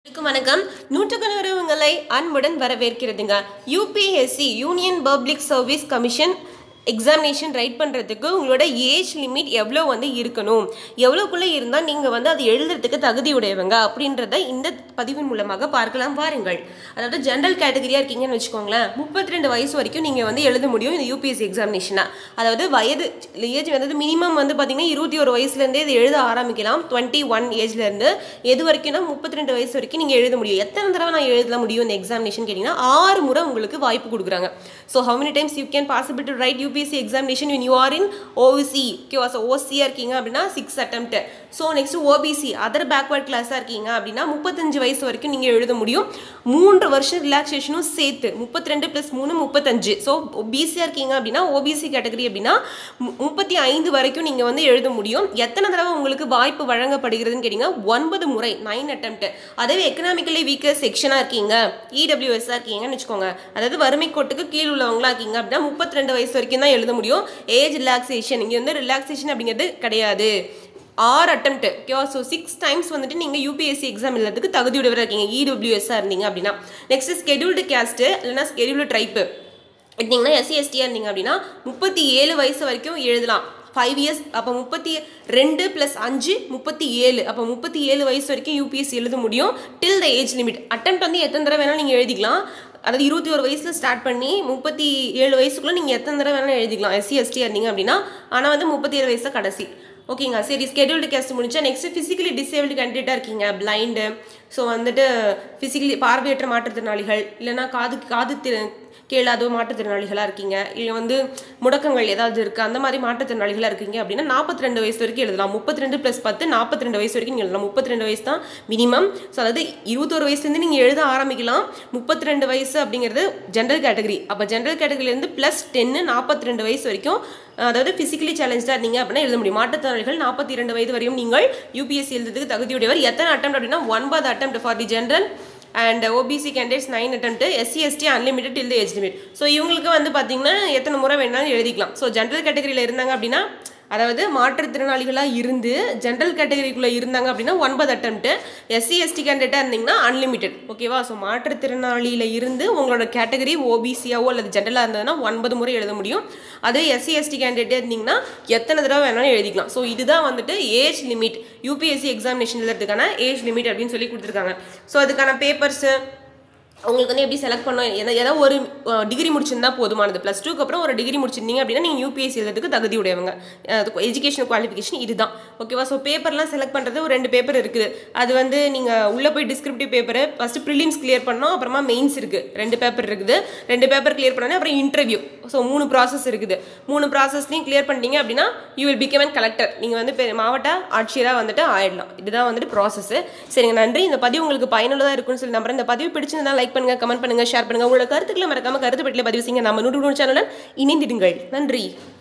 வணக்கம். நூற்றுக்கணக்கான உங்களை அன்புடன் வரவேற்கிறதுங்க. UPSC union public service commission examination write பண்ணுறதுக்கு உங்களோட ஏஜ் லிமிட் எவ்வளோ இருக்கணும், எவ்வளோக்குள்ளே இருந்தால் நீங்கள் அது எழுதுறதுக்கு தகுதியுடையவங்க அப்படின்றத இந்த பதிவின் மூலமாக பார்க்கலாம் வாருங்கள். அதாவது ஜென்ரல் கேட்டகரியாக இருக்கீங்கன்னு வச்சுக்கோங்களேன், 32 வயசு வரைக்கும் நீங்கள் எழுத முடியும் இந்த UPSC எக்ஸாமினேஷனாக. அதாவது வயது ஏஜ் மினிமம் பார்த்தீங்கன்னா 21 வயசுலேருந்தே இது எழுத ஆரம்பிக்கலாம். 21 ஏஜ்லேருந்து எது வரைக்கும்னா 32 வயசு வரைக்கும் நீங்கள் எழுத முடியும். எத்தனை தடவை நான் எழுத முடியும் இந்த எக்ஸாமினேஷன் கேட்டிங்கன்னா 6 முறை உங்களுக்கு வாய்ப்பு கொடுக்குறாங்க. So how many times you can possible to write UPSC examination when you are in OC? so OC இருக்கீங்க அப்படின்னா 6 attempt. So next OBC other backward கிளாஸாக இருக்கீங்க அப்படின்னா 35 வயசு வரைக்கும் நீங்கள் எழுத முடியும். 3 வருஷம் ரிலாக்ஸேஷனும் சேர்த்து 32 + 3 35. ஸோ பிசியாக இருக்கீங்க அப்படின்னா OBC கேட்டகரி அப்படின்னா 35 வரைக்கும் நீங்கள் எழுத முடியும். எத்தனை தடவை உங்களுக்கு வாய்ப்பு வழங்கப்படுகிறதுன்னு கேட்டிங்கன்னா 9 முறை 9 attempt. அதே எக்கனாமிக்கலி வீக்கர் செக்ஷனாக இருக்கீங்க, EWS இருக்கீங்கன்னு வச்சுக்கோங்க, அதாவது வறுமை கோட்டுக்கு கீழ் உள்ளவங்களா இருக்கீங்க அப்படின்னா 32 வயசு வரைக்கும் தான் எழுத முடியும். ஏஜ் ரிலாக்ஸேஷன் இங்கே ரிலாக்ஸேஷன் அப்படிங்கிறது கிடையாது. 6 attempt. ஸோ 6 டைம்ஸ் நீங்கள் UPSC எக்ஸாம் எழுதுறதுக்கு தகுதியுடையவராக இருக்கீங்க EWS இருந்தீங்க அப்படின்னா. நெக்ஸ்ட் ஸ்கெடியூல்டு கேஸ்ட் இல்லைனா ஸ்கெடியூல்டு ட்ரைப்பு எடுத்தீங்கன்னா SC ST இருந்தீங்க அப்படின்னா 37 வயசு வரைக்கும் எழுதலாம். 5 இயர்ஸ் அப்போ 32 + 5 37. அப்போ 37 வயசு வரைக்கும் UPSC எழுத முடியும். Till the age limit attempt எத்தனை தடவை வேணாலும் நீங்கள் எழுதிக்கலாம். அதாவது 21 வயசில் ஸ்டார்ட் பண்ணி 37 வயசுக்குள்ளே நீங்கள் எத்தனை தடவை வேணாலும் எழுதிக்கலாம் SC ST இருந்தீங்க அப்படின்னா. ஆனால் 37 வயசு கடைசி. ஓகேங்க, சரி. ஸ்கெடியூல்டு கேஸ்ட் முடிச்சா நெக்ஸ்ட் ஃபிசிக்கலி டிசேபிள்டு கேண்டிடேட்டாக இருக்கீங்க, பிளைண்டு. ஸோ ஃபிசிக்கலி பார்வையற்ற மாற்றுத்திறனாளிகள் இல்லைனா காது கேளாத மாற்றுத்திறனாளிகளாக இருக்கீங்க, இல்லை முடக்கங்கள் ஏதாவது இருக்குது அந்த மாதிரி மாற்றுத்திறனாளிகளாக இருக்கீங்க அப்படின்னா 42 வயசு வரைக்கும் எழுதலாம். 32 + 10 42 வயசு வரைக்கும் நீங்கள் எழுதலாம். 32 வயசு தான் மினிமம். ஸோ அதாவது 21 வயசுலேருந்து நீங்கள் எழுத ஆரம்பிக்கலாம். 32 வயசு அப்படிங்கிறது ஜென்ரல் கேட்டகரி. அப்போ ஜென்ரல் கேட்டகரியிலேருந்து +10 42 வயசு வரைக்கும் அதாவது ஃபிசிக்கலி சேலஞ்சாக இருந்தீங்க அப்படின்னா எழுத முடியும். மாற்றுத்திறனாளிகள் 42 வயது வரையும் நீங்கள் UPSC எழுதுறதுக்கு தகுதியுடையவர். எத்தனை attempt அப்படின்னா 9 attempt for the general and OBC candidates 9 attempt, SC ST unlimited till the age limit. So இவங்களுக்கு பார்த்தீங்கன்னா எத்தனை முறை வேணாலும் எழுதிக்கலாம். ஸோ ஜென்ரல் கேட்டகரியில் இருந்தாங்க அப்படின்னா, அதாவது மாற்றுத்திறனாளிகளாக இருந்து ஜென்ரல் கேட்டகரிக்குள்ளே இருந்தாங்க அப்படின்னா 9 attempt. SC ST கேண்டிடேட்டாக இருந்தீங்கன்னா அன்லிமிட்டட். ஓகேவா? ஸோ மாற்றுத்திறனாளியில் இருந்து உங்களோட கேட்டகரி OBCயாவோ அல்லது ஜென்ரலாக இருந்ததுன்னா 9 முறை எழுத முடியும். அதே SC ST கேண்டிடேட்டாக இருந்தீங்கன்னா எத்தனை தடவை வேணாலும் எழுதிக்கலாம். ஸோ இதுதான் ஏஜ் லிமிட். UPSC எக்ஸாமினேஷன் எழுதுறதுக்கான ஏஜ் லிமிட் அப்படின்னு சொல்லி கொடுத்துருக்காங்க. ஸோ அதுக்கான பேப்பர்ஸு உங்களுக்கு எப்படி செலக்ட் பண்ணோம், ஏதாவது ஒரு டிகிரி முடிச்சிருந்தா போதுமானது. +2க்கு அப்புறம் ஒரு டிகிரி முடிச்சிருந்தீங்க அப்படின்னா நீங்கள் UPSC எழுதுறதுக்கு தகுதி உடையவங்க. எஜுகேஷன் குவாலிஃபிகேஷன் இதுதான். ஓகேவா? ஸோ பேப்பர்லாம் செலக்ட் பண்ணுறது ஒரு 2 பேப்பர் இருக்குது. அது நீங்கள் உள்ளே போய் descriptive paper first prelims clear பண்ணோம், அப்புறமா மெயின்ஸ் இருக்குது. 2 பேப்பர் இருக்குது. 2 பேப்பர் கிளியர் பண்ணோன்னே அப்புறம் இன்டர்வியூ. ஸோ 3 ப்ராசஸ் இருக்குது. 3 ப்ராசஸ்லையும் கிளியர் பண்ணிட்டீங்க அப்படின்னா you will become an collector. நீங்கள் மாவட்ட ஆட்சியராக ஆயிடலாம். இதுதான் ப்ராசஸ். சரிங்க, நன்றி. இந்த பதிவு உங்களுக்கு பயனுள்ளதாக இருக்குன்னு சொல்லி நம்புறேன். இந்த பதிவு பிடிச்சிருந்தா லைக் பண்ணுங்க, கமெண்ட் பண்ணுங்க, ஷேர் பண்ணுங்க. உங்களோட கருத்துக்களை மறக்காம கருத்து பெட்டியில் பதிவு செய்யுங்க. நம்ம 100 சேனலுடன் இணைந்திடுங்கள். நன்றி.